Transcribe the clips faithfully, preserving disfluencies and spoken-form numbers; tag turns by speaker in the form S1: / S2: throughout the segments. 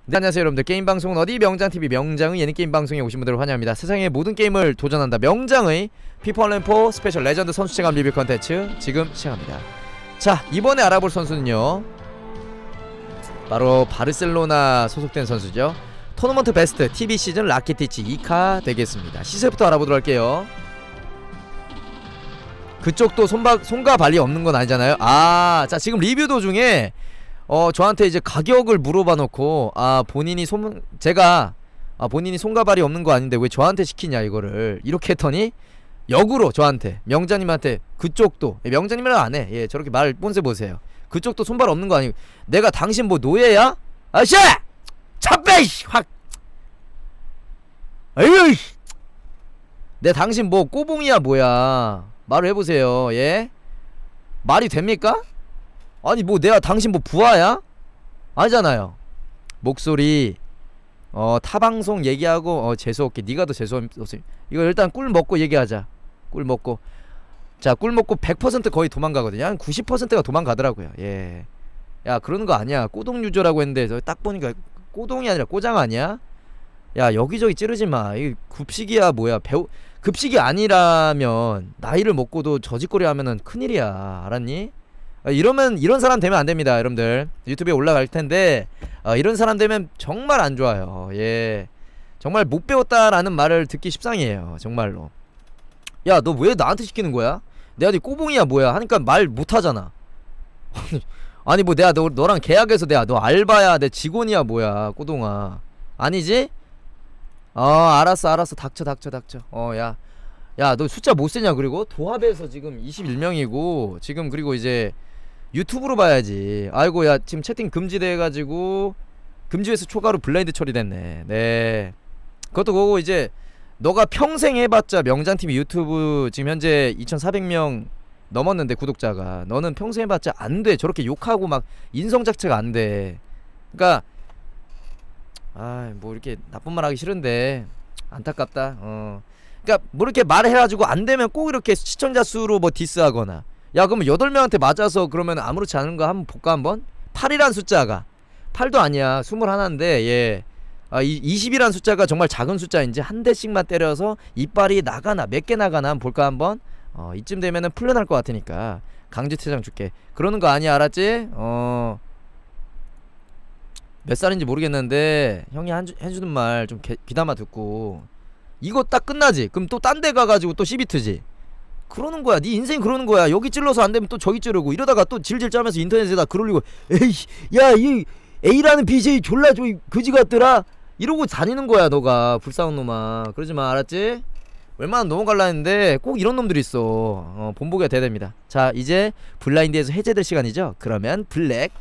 S1: 네, 안녕하세요 여러분들. 게임방송은 어디? 명장티비 명장의 예능게임방송에 오신 분들을 환영합니다. 세상의 모든 게임을 도전한다 명장의 피파 온라인 사 스페셜 레전드 선수 체감 리뷰 컨텐츠 지금 시작합니다. 자, 이번에 알아볼 선수는요, 바로 바르셀로나 소속된 선수죠. 토너먼트 베스트 티비 시즌 라키티치 이카 되겠습니다. 시세부터 알아보도록 할게요. 그쪽도 손바, 손과 발이 없는 건 아니잖아요. 아, 자, 지금 리뷰 도중에 어 저한테 이제 가격을 물어봐 놓고, 아 본인이 손 제가 아 본인이 손과 발이 없는 거 아닌데 왜 저한테 시키냐 이거를 이렇게 했더니 역으로 저한테, 명장님한테, 그쪽도 명장님이랑 안해, 예 저렇게 말 본세 보세요. 그쪽도 손발 없는 거 아니고 내가 당신 뭐 노예야? 아씨! 참빼! 확! 아유! 내 당신 뭐 꼬봉이야 뭐야? 말을 해보세요. 예? 말이 됩니까? 아니 뭐 내가 당신 뭐 부하야? 아니잖아요. 목소리 어 타방송 얘기하고 어 재수없게 니가 더 재수없어. 이거 일단 꿀 먹고 얘기하자. 꿀 먹고. 자, 꿀 먹고 백 퍼센트 거의 도망가거든요. 한 구십 퍼센트가 도망가더라고요. 예. 야 그러는 거 아니야. 꼬동 유저라고 했는데 저 딱 보니까 꼬동이 아니라 꼬장 아니야? 야 여기저기 찌르지마. 이 급식이야 뭐야. 배우 급식이 아니라면 나이를 먹고도 저짓거리 하면은 큰일이야. 알았니? 이러면 이런 사람 되면 안 됩니다, 여러분들. 유튜브에 올라갈 텐데 어, 이런 사람 되면 정말 안 좋아요. 예, 정말 못 배웠다라는 말을 듣기 십상이에요, 정말로. 야, 너 왜 나한테 시키는 거야? 내가 네 꼬봉이야 뭐야? 하니까 말 못하잖아. 아니 뭐 내가 너, 너랑 계약해서 내가 너 알바야, 내 직원이야 뭐야, 꼬동아. 아니지? 어, 알았어, 알았어. 닥쳐, 닥쳐, 닥쳐. 어, 야, 야, 너 숫자 못 세냐? 그리고 도합에서 지금 이십일 명이고 지금, 그리고 이제 유튜브로 봐야지. 아이고, 야 지금 채팅 금지돼가지고 금지에서 초과로 블라인드 처리됐네. 네, 그것도 그거고, 이제 너가 평생 해봤자 명장티비 유튜브 지금 현재 이천사백 명 넘었는데 구독자가, 너는 평생 해봤자 안돼. 저렇게 욕하고 막 인성 자체가 안돼. 그니까 아, 뭐 이렇게 나쁜 말 하기 싫은데 안타깝다. 어, 그니까 뭐 이렇게 말해가지고 안되면 꼭 이렇게 시청자 수로 뭐 디스하거나. 야 그러면 여덟 명한테 맞아서 그러면 아무렇지 않은가 한번 볼까 한번? 팔이란 숫자가 팔도 아니야. 스물하나인데 예, 아, 이, 이십이란 숫자가 정말 작은 숫자인지 한 대씩만 때려서 이빨이 나가나 몇 개 나가나 한번 볼까 한번? 어, 이쯤 되면은 풀려날 것 같으니까 강제 퇴장 줄게. 그러는 거 아니야, 알았지? 어, 몇 살인지 모르겠는데 형이 한, 해주는 말 좀 귀담아 듣고 이거 딱 끝나지? 그럼 또 딴 데 가가지고 또 시비 트지? 그러는 거야. 네 인생 그러는 거야. 여기 찔러서 안 되면 또 저기 찌르고 이러다가 또 질질 짜면서 인터넷에다 글 올리고, 에이 야 이 A라는 비제이 졸라 저 그지 같더라 이러고 다니는 거야. 너가 불쌍한 놈아. 그러지 마, 알았지? 웬만하면 넘어갈라 했는데 꼭 이런 놈들이 있어. 어, 본보기가 돼야 됩니다. 자, 이제 블라인드에서 해제될 시간이죠. 그러면 블랙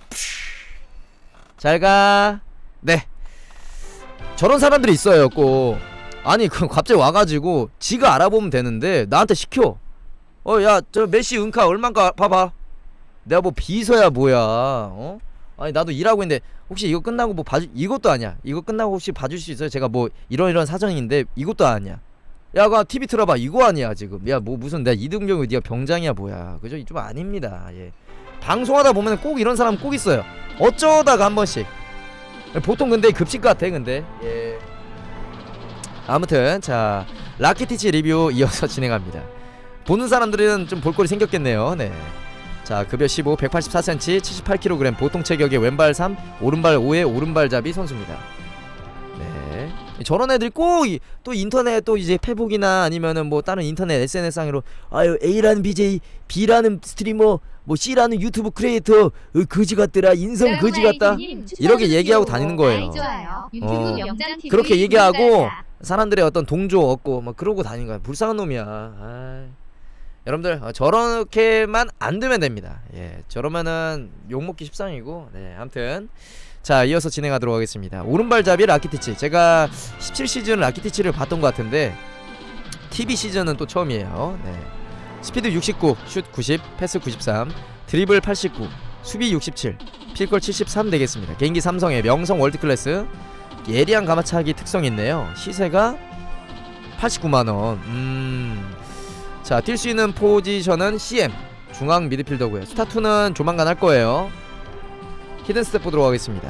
S1: 잘가. 네, 저런 사람들이 있어요 꼭. 아니 그럼 갑자기 와가지고 지가 알아보면 되는데 나한테 시켜. 어, 야 저 메시 은카 얼만가 봐봐. 내가 뭐 비서야 뭐야. 어? 아니 나도 일하고 있는데 혹시 이거 끝나고 뭐 봐주, 이것도 아니야. 이거 끝나고 혹시 봐줄 수 있어요? 제가 뭐 이런 이런 사정인데 이것도 아니야. 야 그 티비 틀어봐. 이거 아니야 지금. 야 뭐 무슨 내가 이등병이 네가 병장이야 뭐야. 그죠? 좀 아닙니다. 예, 방송하다 보면 꼭 이런 사람 꼭 있어요. 어쩌다가 한 번씩. 보통 근데 급식 같아 근데. 예, 아무튼 자, 라키티치 리뷰 이어서 진행합니다. 보는 사람들은 좀 볼거리 생겼겠네요. 네, 자, 급여 십오, 백팔십사 센티미터, 칠십팔 킬로그램, 보통 체격의 왼발 삼, 오른발 오의 오른발잡이 선수입니다. 네, 저런 애들이 꼭 또 인터넷 또 이제 페북이나 아니면은 뭐 다른 인터넷 에스엔에스상으로 아유 A라는 비제이, B라는 스트리머, 뭐 C라는 유튜브 크리에이터, 어, 거지 같더라, 인성 거지 같다, 이렇게 얘기하고 다니는 거예요. 어, 그렇게 얘기하고 사람들의 어떤 동조 얻고 막 그러고 다니는 거야. 불쌍한 놈이야. 아이. 여러분들 어, 저렇게만 안 되면 됩니다. 예, 저러면은 욕먹기 십상이고. 네, 아무튼 자, 이어서 진행하도록 하겠습니다. 오른발잡이 라키티치. 제가 십칠 시즌 라키티치를 봤던 것 같은데 티비 시즌은 또 처음이에요. 네, 스피드 육십구, 슛 구십, 패스 구십삼, 드리블 팔십구, 수비 육십칠, 필걸 칠십삼 되겠습니다. 개인기 삼성의 명성 월드클래스. 예리한 가마차기 특성이 있네요. 시세가 팔십구만 원. 음. 자, 뛸 수 있는 포지션은 씨엠, 중앙 미드필더고요. 스타투는 조만간 할 거예요. 히든 스텝 보도록 하겠습니다.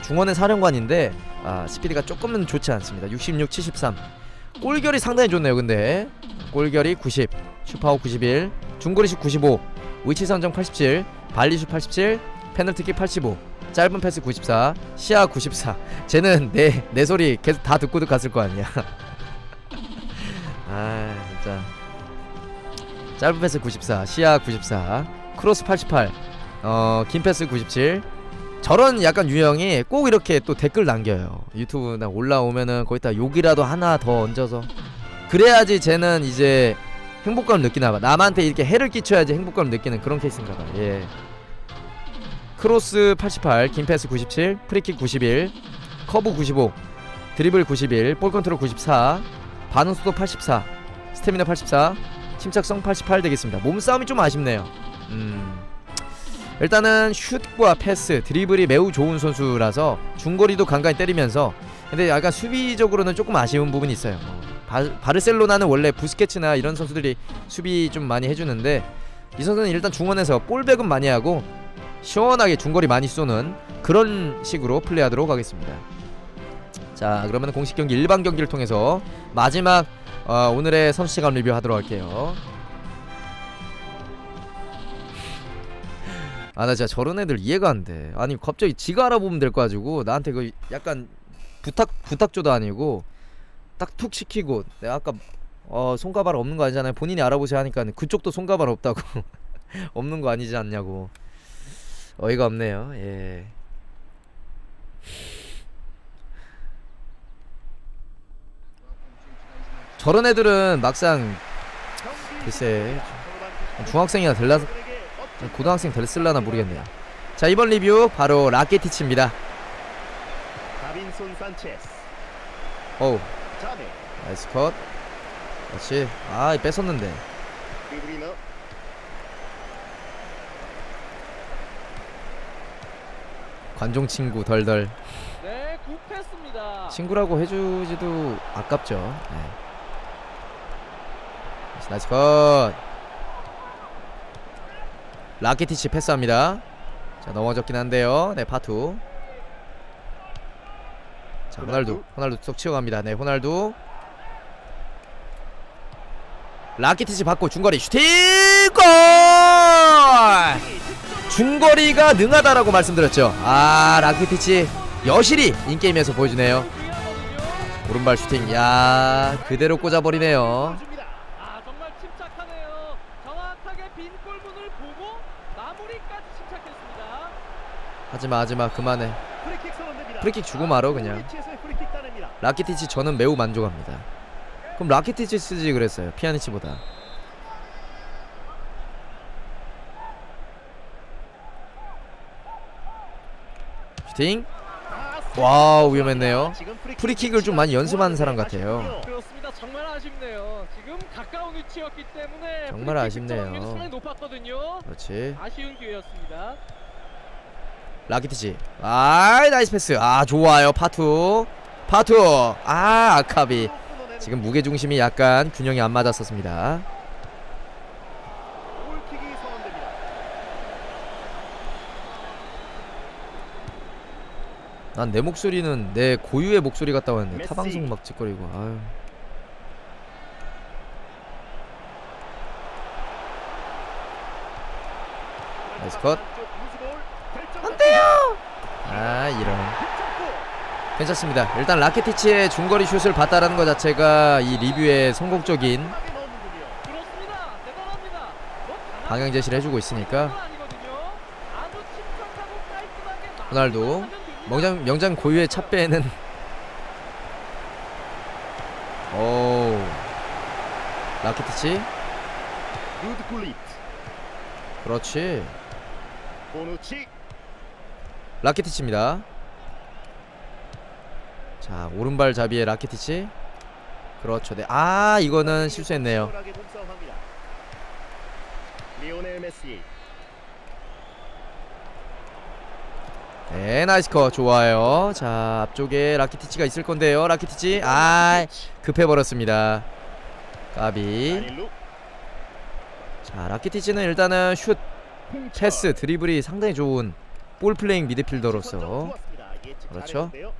S1: 중원의 사령관인데 아, 스피드가 조금은 좋지 않습니다. 육십육, 칠십삼. 골결이 상당히 좋네요. 근데 골결이 구십, 슈퍼아웃 구십일, 중거리슛 구십오, 위치 선정 팔십칠, 발리슛 팔십칠, 페널티킥 팔십오, 짧은 패스 구십사, 시야 구십사. 쟤는 내, 내 소리 계속 다 듣고 갔을 거 아니야. 아 진짜. 짧은 패스 구십사, 시야 구십사, 크로스 팔십팔, 어, 긴 패스 구십칠. 저런 약간 유형이 꼭 이렇게 또 댓글 남겨요. 유튜브나 올라오면은 거기다 욕이라도 하나 더 얹어서, 그래야지 쟤는 이제 행복감을 느끼나봐. 남한테 이렇게 해를 끼쳐야지 행복감을 느끼는 그런 케이스인가봐. 예. 크로스 팔십팔, 긴 패스 구십칠, 프리킥 구십일, 커브 구십오, 드리블 구십일, 볼 컨트롤 구십사, 반응 속도 팔십사, 스태미나 팔십사, 침착성 팔십팔 되겠습니다. 몸싸움이 좀 아쉽네요. 음. 일단은 슛과 패스, 드리블이 매우 좋은 선수라서 중거리도 간간히 때리면서, 근데 약간 수비적으로는 조금 아쉬운 부분이 있어요. 뭐 바, 바르셀로나는 원래 부스케츠나 이런 선수들이 수비 좀 많이 해주는데, 이 선수는 일단 중원에서 볼백은 많이 하고 시원하게 중거리 많이 쏘는 그런 식으로 플레이하도록 하겠습니다. 자, 그러면 공식 경기 일반 경기를 통해서 마지막 어, 오늘의 선수 체감 리뷰 하도록 할게요. 아, 나 진짜 저런 애들 이해가 안 돼. 아니 갑자기 지가 알아보면 될 거 가지고 나한테 그 약간 부탁 부탁조도 아니고 딱 툭 시키고, 내가 아까 어 손가발 없는 거 아니잖아요. 본인이 알아보세요 하니까 그쪽도 손가발 없다고. 없는 거 아니지 않냐고. 어이가 없네요. 예. 저런 애들은 막상 글쎄 중학생이나 될라 고등학생 됐을라나 모르겠네요. 자, 이번 리뷰 바로 라키티치입니다. 어우, 나이스 컷. 그렇지. 아, 뺏었는데. 관종 친구 덜덜.
S2: 네, 굿패스입니다.
S1: 친구라고 해주지도 아깝죠. 네. 나이스 컷. 라키티치 패스합니다. 자, 넘어졌긴 한데요. 네, 파투. 자, 호날두. 호날두 쏙 치워갑니다. 네, 호날두. 라키티치 받고 중거리 슈팅! 골! 중거리가 능하다라고 말씀드렸죠. 아, 라키티치 여실히 인게임에서 보여주네요. 오른발 슈팅. 야, 그대로 꽂아버리네요.
S2: 아, 정말 침착하네요. 정확하게 빈 골문을 보고 마무리까지 침착했습니다.
S1: 하지마 하지마 그만해. 프리킥 주고 말어 그냥. 라키티치 저는 매우 만족합니다. 그럼 라키티치 쓰지 그랬어요, 피아니치보다. 슈팅. 와우, 위험했네요. 프리킥을 좀 많이 연습하는 사람 같아요.
S2: 그렇습니다. 정말 아쉽네요. 지금 가까운 위치였기 때문에
S1: 정말 아쉽네요.
S2: 상당히 높았거든요.
S1: 그렇지.
S2: 아쉬운 기회였습니다.
S1: 라키티치. 아, 나이스 패스. 아, 좋아요. 파투. 파투. 아, 아카비. 지금 무게중심이 약간 균형이 안 맞았었습니다. 난 내 목소리는 내 고유의 목소리 같다고 했는데 타방송 막 짓거리고. 아유. 나이스 컷. 안돼요. 아, 이런. 괜찮습니다. 일단 라키티치의 중거리 슛을 봤다라는 것 자체가 이 리뷰의 성공적인 방향 제시를 해주고 있으니까. 호날두 명장, 명장 고유의 찻배에는 오, 라키티치. 그렇지. 라키티치입니다. 자, 오른발 잡이의 라키티치. 그렇죠. 네. 아, 이거는 실수했네요. 네, 나이스 컷. 좋아요. 자, 앞쪽에 라키티치가 있을 건데요. 라키티치. 아, 급해버렸습니다. 까비. 자, 라키티치는 일단은 슛, 패스, 드리블이 상당히 좋은 볼플레잉 미드필더로서
S3: 예측
S1: 그렇죠.
S3: 잘했는데요.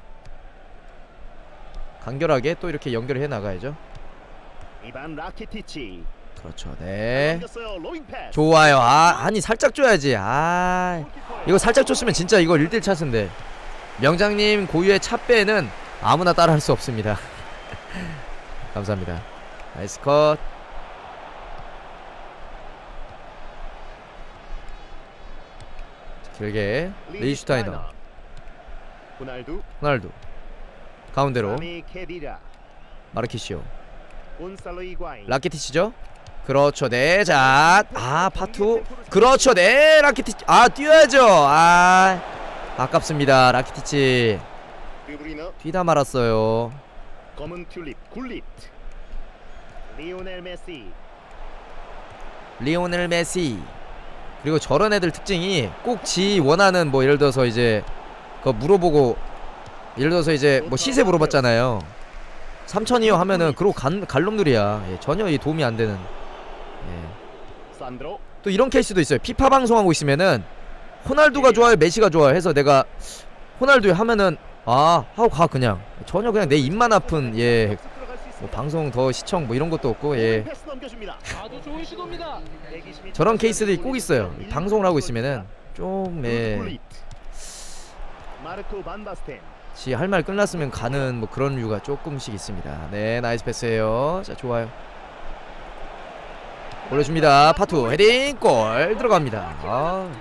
S1: 간결하게 또 이렇게 연결해 나가야죠.
S3: 이반 라키티치.
S1: 그렇죠. 네.
S3: 넘겼어요. 로잉 패스.
S1: 좋아요. 아, 아니 살짝 줘야지. 아, 이거 살짝 줬으면 진짜 이거 일 대 일 찬스인데. 명장님 고유의 찻배는 아무나 따라할 수 없습니다. 감사합니다. 나이스 컷. 길게 리슈타이너.
S3: 호날두.
S1: 호날두. 가운데로
S3: 사미 케디라.
S1: 마르키시오.
S3: 곤살로 이과인.
S1: 라키티치죠? 그렇죠. 네. 자, 아 파투. 그렇죠. 네. 라키티치. 아 뛰어야죠. 아 아깝습니다. 라키티치
S3: 드브리너.
S1: 뛰다 말았어요.
S3: 검은 튤립 굴릿. 리오넬 메시.
S1: 리오넬 메시. 그리고 저런 애들 특징이 꼭 지 원하는 뭐 예를 들어서 이제 그거 물어보고 예를 들어서 이제 뭐 시세 물어봤잖아요. 삼천이요 하면은 그러고 간, 갈 놈들이야. 예, 전혀 이 도움이 안 되는. 예.
S3: 산드로.
S1: 또 이런 케이스도 있어요. 피파 방송하고 있으면은 호날두가 좋아요, 메시가 좋아요 해서 내가 호날두 하면은 아 하고 가 그냥 전혀 그냥 내 입만 아픈 예. 뭐 방송 더 시청 뭐 이런 것도 없고 예.
S3: 패스 넘겨줍니다.
S2: 아주 좋은 시도입니다.
S1: 저런 케이스들이 꼭 있어요. 방송을 하고 있으면은 좀 예.
S3: 굴릿. 마르코 반 바스텐.
S1: 지 할 말 끝났으면 가는 뭐 그런 이유가 조금씩 있습니다. 네, 나이스 패스예요. 자, 좋아요. 올려줍니다. 파투 헤딩 골 들어갑니다. 아,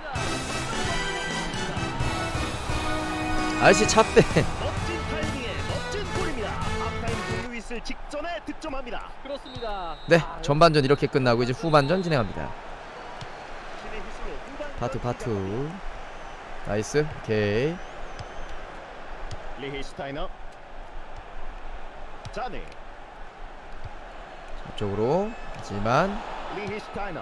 S1: 아저씨 찹대.
S3: 멋진 타이밍에 멋진 골입니다. 하프타임 종료 있을 직전에 득점합니다.
S2: 그렇습니다.
S1: 네,
S2: 아,
S1: 전반전 이렇게 끝나고 이제 후반전 진행합니다.
S3: 신의 휘슬로 후반전
S1: 파투 파투. 나이스. 오케이.
S3: 리히슈타이너. 자네.
S1: 앞쪽으로. 하지만
S3: 리히슈타이너.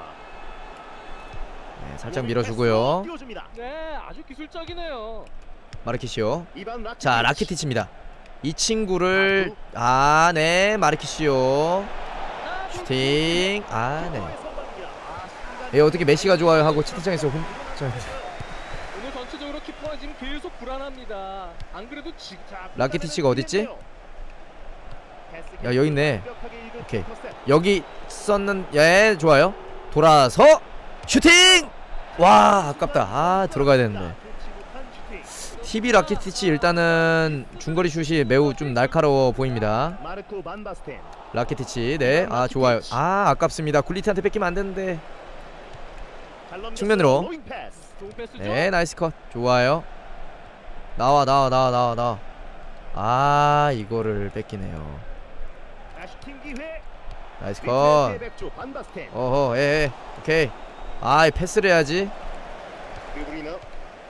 S1: 네, 살짝 밀어주고요.
S3: 띄워줍니다.
S2: 네, 아주 기술적이네요.
S1: 마르키시오.
S3: 이반 라키티치.
S1: 자, 라키티치입니다. 이 친구를 아, 네, 마르키시오.
S2: 자,
S1: 슈팅. 아, 네.
S3: 선방입니다. 아, 순간
S1: 예, 어떻게 메시가 좋아요 하고 채팅창에서 홈. 저,
S2: 오늘 전체적으로 키퍼가 지금 계속 불안합니다. 안 그래도 지,
S3: 자,
S1: 라키티치가 어딨지?
S3: 패스
S1: 야, 여기 있네.
S3: 완벽하게 읽은
S1: 오케이.
S3: 커셉.
S1: 여기 썼는 예, 좋아요. 돌아서 슈팅. 와, 아깝다. 아, 들어가야 되는데.
S3: 좋지 못한 슈팅.
S1: 티비 라키티치 일단은 중거리 슛이 매우 좀 날카로워 보입니다.
S3: 마르코 반 바스텐.
S1: 라키티치. 네. 아, 좋아요. 아, 아깝습니다. 굴리트한테 뺏기면 안 되는데.
S3: 잘 넘겼어요.
S1: 측면으로.
S3: 로잉 패스.
S2: 좋은 패스죠.
S1: 네, 나이스 컷. 좋아요. 나와 나와 나와 나와 나와. 아, 이거를 뺏기네요.
S3: 다시 팅 기회.
S1: 나이스 컷.
S3: 백조 반 바스텐.
S1: 어허, 예, 예. 오케이. 아, 패스를 해야지.
S3: 드브리너.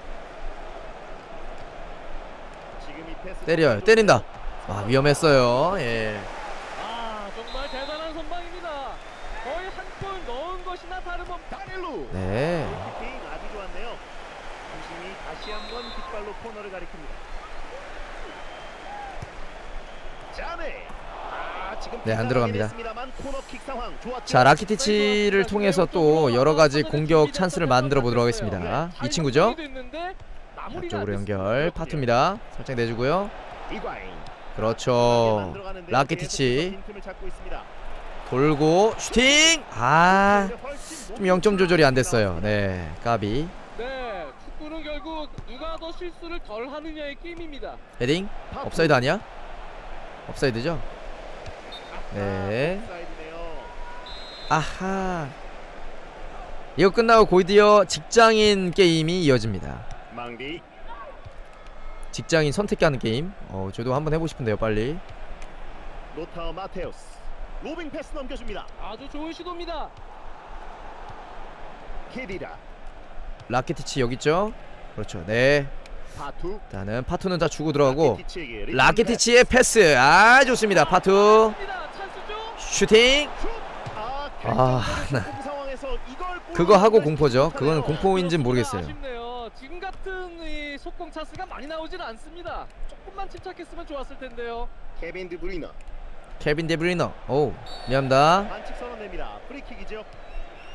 S3: 지금 이 패스
S1: 때려요. 때린다. 아, 위험했어요. 예.
S2: 아, 정말 대단한 선방입니다. 거의 한 골 넣은 것이나 다름없.
S3: 다닐루.
S1: 네.
S3: 골키핑 아주 좋았네요. 중심이 다시 한번 깃발로 코너를 가리킵니다. 자네. 아, 지금
S1: 네, 안 들어갑니다.
S3: 했습니다만 코너킥 상황 좋았죠.
S1: 자, 라키티치를 통해서 또 여러 가지 공격 찬스를 만들어 보도록 하겠습니다. 이 친구죠? 앞쪽으로 연결. 파투입니다. 살짝 내주고요.
S3: 이과인.
S1: 그렇죠. 라키티치 돌고 슈팅. 아, 좀 영 점 조절이 안 됐어요. 네, 까비.
S2: 네, 축구는 결국 누가 더 실수를 덜 하느냐의 게임입니다.
S1: 헤딩. 업사이드 아니야? 업사이드죠? 네. 아하. 이거 끝나고 곧이어 직장인 게임이 이어집니다.
S3: 망디.
S1: 직장인 선택하는 게임. 어, 저도 한번 해보고 싶은데요, 빨리.
S3: 로타우 마테우스. 로빙 패스 넘겨줍니다.
S2: 아주 좋은 시도입니다.
S3: 케디라.
S1: 라키티치 여기 있죠? 그렇죠. 네.
S3: 파투.
S1: 일단은 파투는 다 주고 들어가고
S3: 라키티치에게 리턴
S1: 라키티치의 패스. 아, 좋습니다. 파투.
S2: 찬스입니다. 찬스죠?
S1: 슈팅.
S3: 패스. 아,
S1: 아,
S3: 결정적인 공공 상황에서 이걸
S1: 그거 하고
S3: 골로
S1: 공포죠. 그거는
S3: 못하네요.
S1: 공포인지는 모르겠어요.
S2: 아쉽네요. 지금 같은 이 속공 찬스가 많이 나오질 않습니다. 조금만 침착했으면 좋았을 텐데요.
S3: 케빈 드브리너.
S1: 케빈 데브리너. 오, 미안합니다.
S3: 반칙 선언됩니다. 프리킥이죠.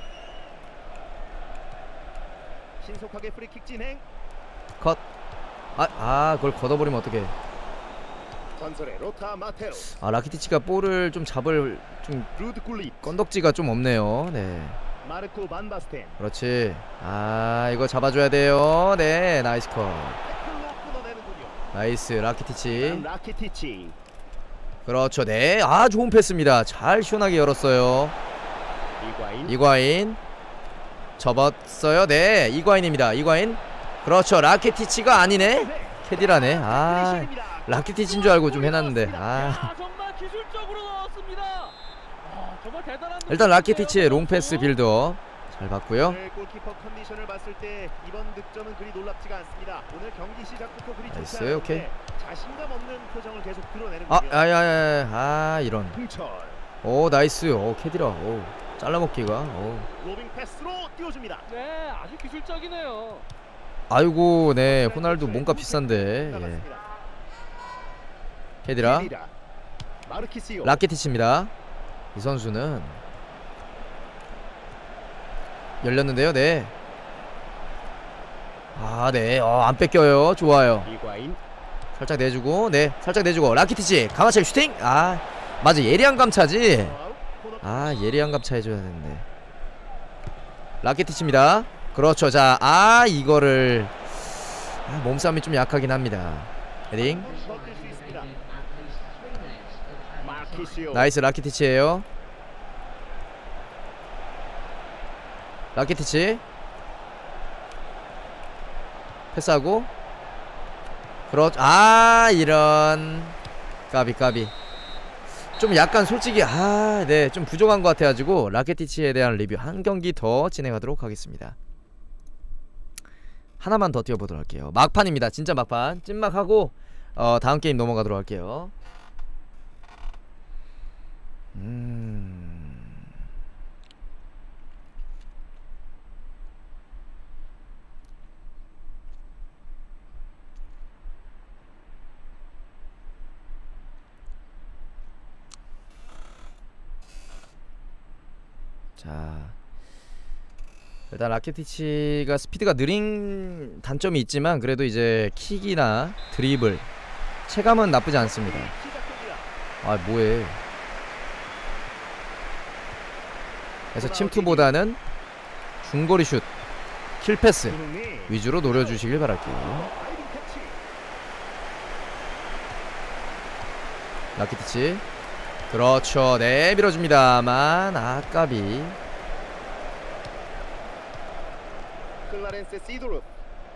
S3: 신속하게 프리킥 진행.
S1: 컷. 아, 아 그걸 걷어버리면 어떡해.
S3: 전설의 로타 마테로.
S1: 아 라키티치가 볼을 좀 잡을 좀
S3: 루드 굴릿.
S1: 건덕지가 좀 없네요. 네
S3: 마르코 반 바스텐.
S1: 그렇지. 아 이거 잡아줘야 돼요. 네 나이스 컷.
S3: 태클로 끊어내는군요.
S1: 나이스 라키티치.
S3: 라키티치.
S1: 그렇죠. 네 아 좋은 패스입니다. 잘 시원하게 열었어요.
S3: 이과인.
S1: 이과인 접었어요. 네 이과인입니다. 이과인 그렇죠. 라키티치가 아니네. 캐디라네. 아 라키티치인 줄 알고 좀 해놨는데. 아
S2: 야, 정말 기술적으로 넣었습니다. 아, 정말 대단한
S1: 일단 라키티치의
S2: 선수.
S1: 롱패스 빌더 잘 봤고요.
S3: 오늘 골키퍼 컨디션을 봤을 때 이번 득점은 그리 놀랍지가 않습니다. 오늘 경기 시작부터 그리 좋지
S1: 나이스,
S3: 않은데
S1: 오케이.
S3: 자신감 없는 표정을 계속 드러내는
S1: 아
S3: 군요.
S1: 아야야야 아 이런.
S3: 흥철.
S1: 오 나이스. 오 캐디라. 오 잘라먹기가. 오
S3: 로빙 패스로 띄워줍니다.
S2: 네, 아주 기술적이네요.
S1: 아이고 네 호날두 몸값 비싼데. 예. 캐디라
S3: 캐디라. 마르키시오.
S1: 라키티치입니다. 이 선수는 열렸는데요. 네. 아, 네. 어, 안 뺏겨요. 좋아요.
S3: 이과인.
S1: 살짝 내주고, 네. 살짝 내주고. 라키티치. 강화철 슈팅. 아, 맞아. 예리한 감차지. 아, 예리한 감차 해줘야 되는데. 라키티치입니다. 그렇죠. 자, 아, 이거를. 아, 몸싸움이 좀 약하긴 합니다. 헤딩.
S3: 버틸 수 있습니다. 마르키시오.
S1: 나이스 라키티치예요. 라키티치 패스하고 그렇죠. 아 이런 까비 까비 좀 약간 솔직히 아 네 좀 부족한 것 같아가지고 라키티치에 대한 리뷰 한 경기 더 진행하도록 하겠습니다. 하나만 더 뛰어보도록 할게요. 막판입니다. 진짜 막판 찐막하고 어 다음 게임 넘어가도록 할게요. 음 자 일단 라키티치가 스피드가 느린 단점이 있지만 그래도 이제 킥이나 드리블 체감은 나쁘지 않습니다.
S3: 시작됩니다.
S1: 아 뭐해. 그래서 침투보다는 중거리 슛 킬패스
S3: 손흥민.
S1: 위주로 노려주시길 바랄게요.
S3: 다이빙 캐치.
S1: 라키티치 그렇죠. 네 밀어줍니다만 아까비.
S3: 클라렌스 시도르.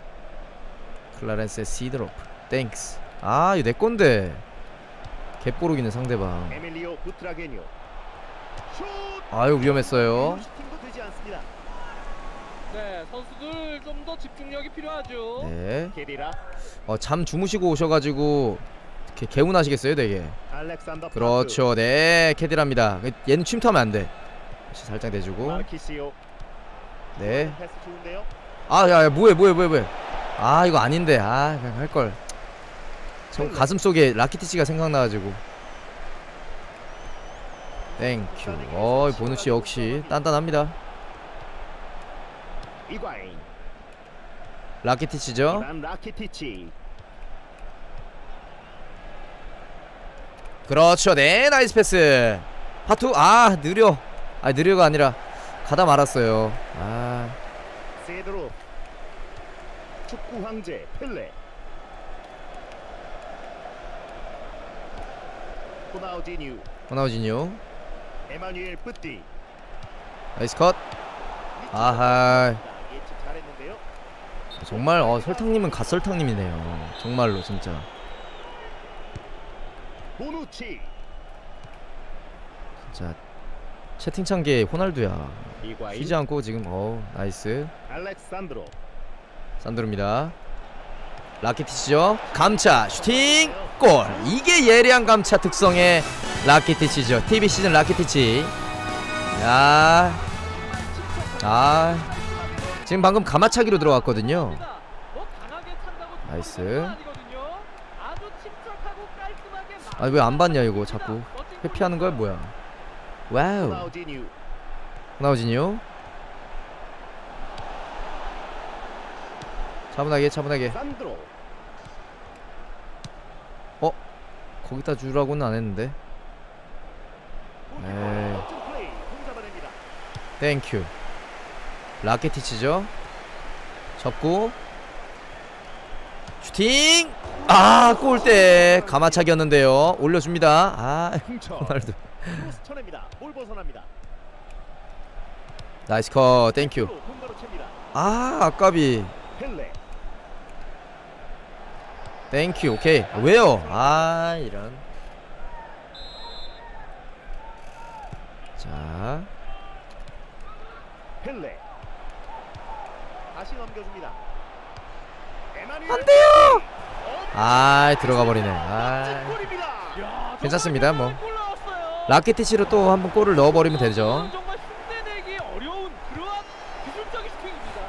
S1: 클라렌스의 시드로프 땡스. 아 이거 내건데 개뽀록이는 상대방.
S3: 에밀리오 부트라게뇨. 슛.
S1: 아유 위험했어요.
S3: 슈팅도 되지 않습니다.
S2: 네, 선수들 좀 더 집중력이 필요하죠.
S1: 네.
S3: 캐디라.
S1: 어, 잠 주무시고 오셔가지고 개, 개운하시겠어요 되게.
S3: 알렉산더.
S1: 그렇죠. 네 캐디랍니다. 얘는 침투하면 안돼. 살짝 내주고.
S3: 마르키시오.
S1: 네.
S3: 패스 좋은데요.
S1: 아 야야 뭐해 뭐해 뭐해 뭐해. 아 이거 아닌데. 아 그냥 할걸. 저 가슴속에 라키티치가 생각나가지고. 땡큐. 어이 보누치 역시 단단합니다.
S3: 이과인.
S1: 라키티치죠.
S3: 이반 라키티치.
S1: 그렇죠. 네 나이스 패스. 파투. 아 느려. 아 느려가 아니라 가다 말았어요. 아
S3: 세드로. 축구 황제 펠레. 호나우지뉴.
S1: 호나우지뉴
S3: 에마뉴엘 뿌띠.
S1: 나이스 컷. 아하
S3: 예측 잘했는데요.
S1: 정말 어 설탕님은 갓설탕님이네요. 정말로 진짜.
S3: 보누치.
S1: 진짜 채팅창계 호날두야.
S3: 이과인.
S1: 쉬지 않고 지금 어 나이스
S3: 알렉산드로.
S1: 산드로입니다. 라키티치죠. 감차 슈팅 골. 이게 예리한 감차 특성의 라키티치죠. 티비 시즌 라키티치. 야, 아 지금 방금 가마차기로 들어갔거든요.
S2: 뭐 강하게 찬다고
S1: 나이스.
S2: 아니거든요. 아주 침착하고 깔끔하게
S1: 아 왜 안 봤냐 이거 자꾸 회피하는 거야 뭐야. 와우.
S3: 호나우지뉴.
S1: 호나우지뉴 차분하게 차분하게.
S3: 산드로.
S1: 어? 거기다 주라고는 안 했는데. 에이.
S3: 멋진 플레이, 공 잡아냅니다.
S1: 땡큐. 라케티치죠. 접고 슈팅. 아, 골대 가마차기였는데요. 올려줍니다. 아,
S3: 홍철.
S1: 호날두.
S3: 크로스 쳐냅니다. 볼 벗어납니다.
S1: 나이스 컷. 땡큐.
S3: 공가로 챕니다.
S1: 아, 아까비.
S3: 펠레.
S1: 땡큐. 오케이. 왜요? 아, 이런. 자,
S3: 펠레. 다시 넘겨줍니다. 에마누엘
S1: 안 돼요.
S3: 어,
S1: 아, 들어가 버리네.
S3: 멋진
S1: 아,
S3: 골입니다.
S2: 야,
S1: 괜찮습니다, 뭐.
S2: 골 나왔어요.
S1: 라케티치로 또 한번 골을 넣어버리면 되죠.
S2: 정말 흉내내기 어려운 그러한 기술적인 슈팅입니다.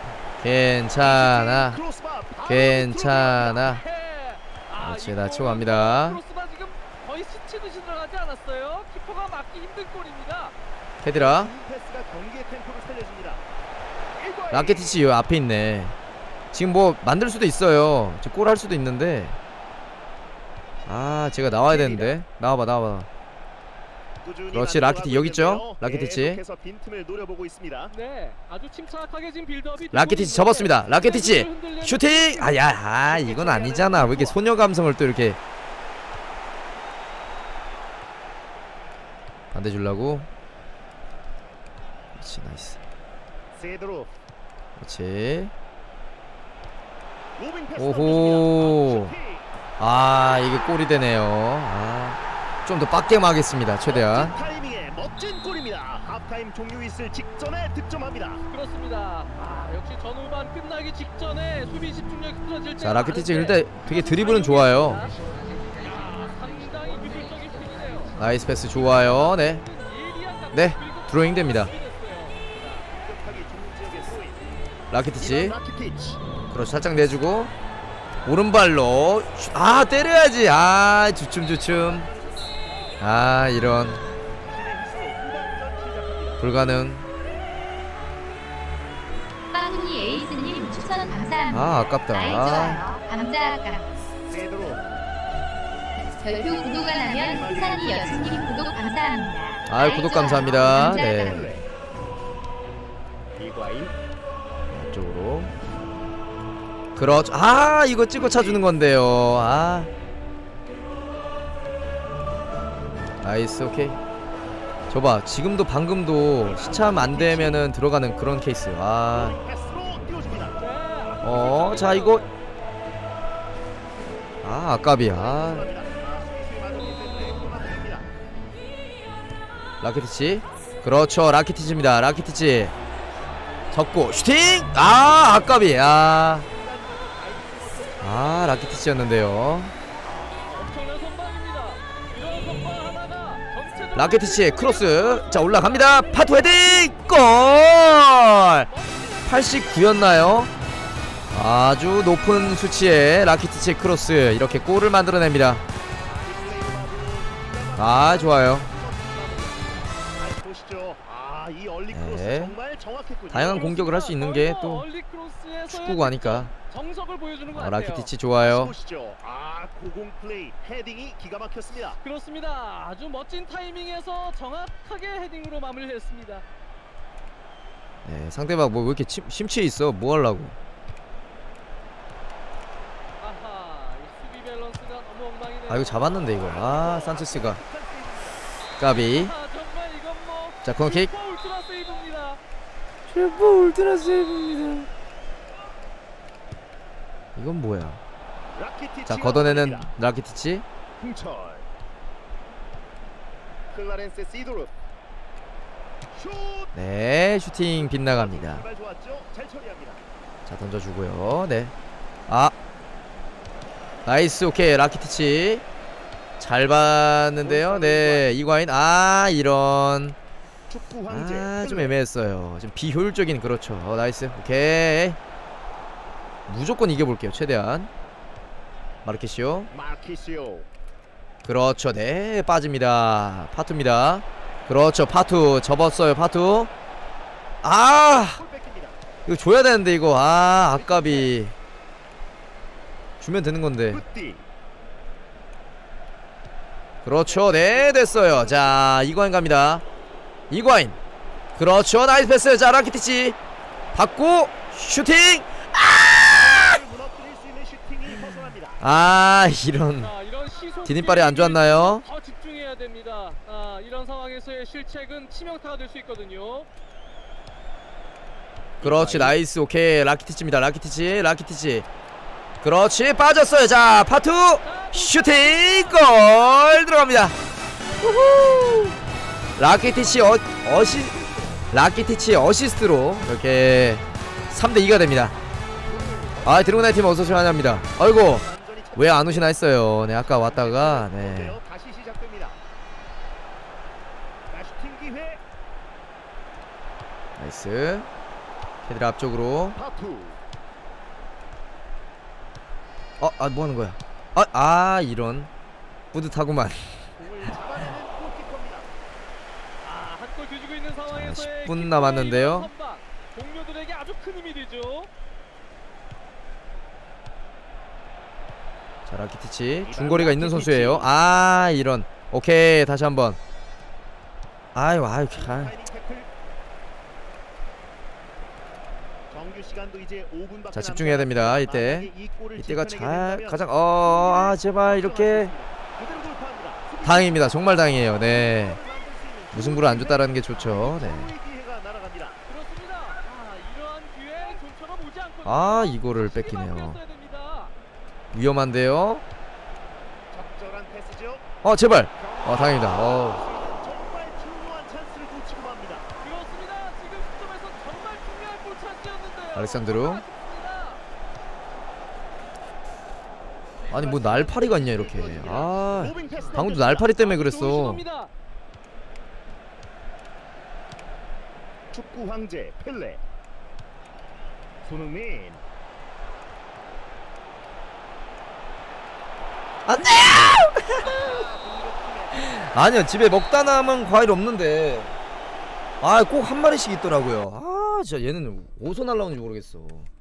S1: 괜찮아.
S3: 크로스바 바로
S1: 괜찮아.
S2: 네. 아,
S1: 그렇지,
S2: 이
S1: 나 치고
S2: 골은
S1: 갑니다.
S2: 크로스바 지금 거의 스치듯이 들어가지 않았어요. 키퍼가 막기 힘든 골입니다.
S1: 캐디라.
S3: 이 패스가 경기의 템포를 살려줍니다. 일과의
S1: 라케티치 요 앞에 있네. 지금 뭐 만들 수도 있어요. 골 할 수도 있는데. 아, 제가 나와야 되는데. 나와봐, 나와봐.
S3: 꾸준히
S1: 그렇지,
S3: 만들어가고
S1: 라키티 여기 있죠?
S3: 있는데요.
S1: 라키티치.
S3: 계속해서 빈틈을 노려보고 있습니다.
S2: 네, 아주 침착하게 지금 빌드업이
S1: 라케티치 접었습니다. 라케티치 슈팅. 아야, 아, 이건 아니잖아. 왜 이렇게 소녀 감성을 또 이렇게 반대 주려고. 그렇지, 나이스.
S3: 세드로
S1: 그렇지.
S3: 로빙 패스
S1: 오호.
S3: 넣어줬습니다. 슈팅.
S1: 아, 이게 골이 되네요. 아, 좀 더 빡게 하겠습니다. 최대한.
S3: 멋진 타이밍에 멋진 골입니다. 하프타임 종료 있을 직전에 득점합니다.
S2: 그렇습니다. 아, 역시 전후반 끝나기 직전에 수비 집중력이 흐트러질 때.
S1: 자, 라키티치 일단 되게 드리블은 좋아요.
S2: 상당히 기술적인 슈팅이네요.
S1: 나이스 패스 좋아요. 네. 네, 드로잉 됩니다.
S3: 급하게 중 지역의 스로잉.
S1: 라키티치.
S3: 라키티치.
S1: 그렇죠. 살짝 내주고 오른발로 슈- 아, 때려야지. 아, 주춤 주춤. 아, 이런 불가능.
S4: 빵이 에이스님 추천 감사합니다.
S1: 아, 아깝다.
S4: 아이
S1: 아,
S4: 좋아요. 감자 아까
S3: 세드로
S4: 별표 구독 안 하면 수산이 여친님 구독 감사합니다.
S1: 아,
S4: 아이
S1: 구독
S4: 좋아요.
S1: 감사합니다.
S4: 감자
S1: 네.
S4: 아까.
S3: 이과인
S1: 이쪽으로. 그렇죠. 아, 이거 찍어 차주는 건데요. 아, 나이스. 오케이. 저봐, 지금도 방금도 시참 안 되면은 들어가는 그런 케이스. 아,
S3: 패스로 띄워줍니다.
S1: 어, 자, 이거 아, 아깝이야. 아, 라키티치. 그렇죠, 라키티치입니다. 라키티치 접고 슈팅. 아, 아깝이. 아, 아, 라키티치였는데요.
S2: 엄청난 선방입니다. 이런 선방 하나가 전체적으로
S1: 라키티치의 크로스. 자, 올라갑니다. 파트 헤딩. 골. 팔십구였나요? 아주 높은 수치의 라키티치의 크로스. 이렇게 골을 만들어냅니다. 아, 좋아요.
S3: 보시죠. 아, 이 얼리 크로스
S1: 네.
S3: 정말 정확했군요.
S1: 다양한 공격을 할 수 있는 게 또
S2: 얼리 크로스에서의
S1: 축구고 하니까.
S2: 정석을 보여주는 것
S1: 아,
S2: 같아요.
S1: 라키티치 좋아요.
S3: 보시죠. 아, 고공 플레이 헤딩이 기가 막혔습니다.
S2: 그렇습니다. 아주 멋진 타이밍에서 정확하게 헤딩으로 마무리했습니다.
S1: 네, 상대방 뭐 왜 이렇게 침, 심취해 있어? 뭐 하려고?
S2: 아하, 이 수비 밸런스가 너무 엉망이네요.
S1: 아, 이거 잡았는데 이거. 아, 산체스가 까비.
S2: 아, 정말 이건 뭐
S1: 자, 코너킥.
S2: 슈퍼 울트라 세이브입니다.
S1: 슈퍼 울트라 세이브입니다. 이건 뭐야?
S3: 라키티치가
S1: 자, 걷어내는
S3: 갑니다.
S1: 라키티치.
S3: 홍철. 클라렌스 시도르. 슛.
S1: 네, 슈팅 빗나갑니다.
S3: 정말 좋았죠. 잘 처리합니다.
S1: 자, 던져주고요. 네. 아, 나이스. 오케이, 라키티치 잘 봤는데요. 네, 이과인. 아, 이런.
S3: 축구 황제.
S1: 아, 좀 애매했어요. 좀 비효율적인. 그렇죠. 어, 나이스. 오케이. 무조건 이겨볼게요. 최대한. 마르케시오.
S3: 마키시오.
S1: 그렇죠. 네, 빠집니다. 파투입니다. 그렇죠. 파투 접었어요. 파투. 아,
S3: 골 뺏깁니다.
S1: 이거 줘야 되는데 이거. 아, 아깝이. 주면 되는 건데.
S3: 굿디.
S1: 그렇죠. 네, 됐어요. 자, 이과인 갑니다. 이과인. 그렇죠. 나이스 패스. 자, 라키티치 받고 슈팅.
S3: 무너뜨릴 수 있는 슈팅이 벗어납니다.
S1: 아, 이런
S2: 자, 이런 시속
S1: 디딤발이 안 좋았나요?
S2: 더 집중해야 됩니다. 아, 이런 상황에서의 실책은 치명타가 될 수 있거든요.
S1: 그렇지. 나이스. 오케이. 라키티치입니다. 라키티치. 라키티치. 그렇지. 빠졌어요. 자, 파투 슈팅 골 들어갑니다. 우후. 라키티치 어, 어시 라키티치 어시스트로 이렇게 삼 대 이가 됩니다. 아, 드래곤아이 팀 어서오시면 환영합니다. 아이고, 왜 안 오시나 했어요. 네, 아까 왔다가 네.
S3: 다시 시작됩니다. 자, 슈팅 기회.
S1: 나이스. 헤드를 앞쪽으로.
S3: 파투.
S1: 어, 아, 뭐 하는 거야? 아, 아, 이런. 뿌듯하구만.
S3: 공을 잡아내는 골키퍼입니다.
S2: 아, 한 골 뒤지고 있는 상황에서
S1: 십 분 남았는데요.
S2: 동료들에게 아주 큰 힘이 되죠.
S1: 자, 라키티치 중거리가 있는 선수예요. 아, 이런. 오케이, 다시 한번. 아유, 아유, 아.
S3: 타이밍 태클. 정규 시간도 이제 오 분밖에
S1: 자, 집중해야 됩니다. 이때.
S3: 만약에 이 골을
S1: 이때가
S3: 지켜내게
S1: 잘
S3: 된다면
S1: 가장 어, 아, 제발 이렇게.
S3: 그대로 돌파합니다. 수비
S1: 다행입니다. 정말 다행이에요. 네.
S3: 만들 수 있는
S1: 무승부를 안 줬다라는 게 좋죠. 네.
S3: 최고의 기회가 날아갑니다.
S2: 그렇습니다. 아, 이러한 기회 좀처럼 오지 않거든요.
S1: 아, 이거를
S2: 확실히
S1: 뺏기네요.
S2: 마무리했어야 됩니다.
S1: 위험한데요.
S3: 적절한 패스죠.
S1: 어, 제발. 어, 다행이다. 어.
S3: 정말 중요한 찬스를 놓치고 맙니다.
S2: 그렇습니다. 지금 시점에서 정말 중요한 골 찬스였는데요.
S1: 알렉산드루.
S2: 아쉽습니다.
S1: 아니, 뭐 날파리가 있냐 이렇게. 아,
S3: 로빙 패스
S1: 방금도 날파리 때문에 그랬어.
S2: 좋은 시도입니다.
S3: 축구 황제 펠레. 손흥민.
S1: 안 돼! 아니요, 집에 먹다 남은 과일 없는데. 아, 꼭 한 마리씩 있더라고요. 아, 진짜 얘는 어디서 날라오는지 모르겠어.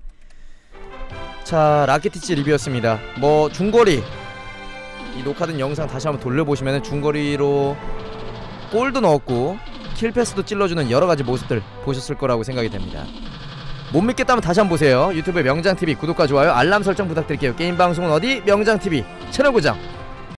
S1: 자, 라키티치 리뷰였습니다. 뭐 중거리, 이 녹화된 영상 다시 한번 돌려보시면 중거리로 골도 넣었고 킬패스도 찔러주는 여러가지 모습들 보셨을 거라고 생각이 됩니다. 못 믿겠다면 다시 한번 보세요. 유튜브에 명장티비 구독과 좋아요 알람 설정 부탁드릴게요. 게임 방송은 어디? 명장티비 채널 고정.